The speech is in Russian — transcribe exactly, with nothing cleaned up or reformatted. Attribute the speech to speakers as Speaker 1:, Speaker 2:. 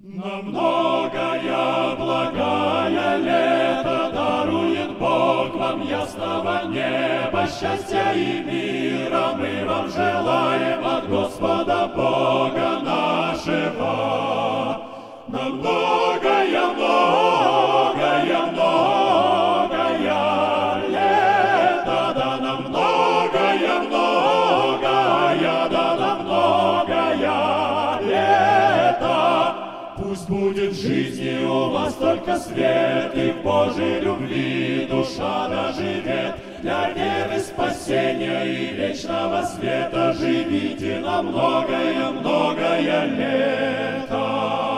Speaker 1: На многое благая лето дарует Бог вам ясного неба, счастья и мира мы вам желаем от Господа Бога нашего. На многое, многое, многое лето, да на многое, многое, да на многое лето. Пусть будет в жизни у вас только свет, и в Божьей любви душа доживет. Для веры, спасения и вечного света живите на многое, многое лето.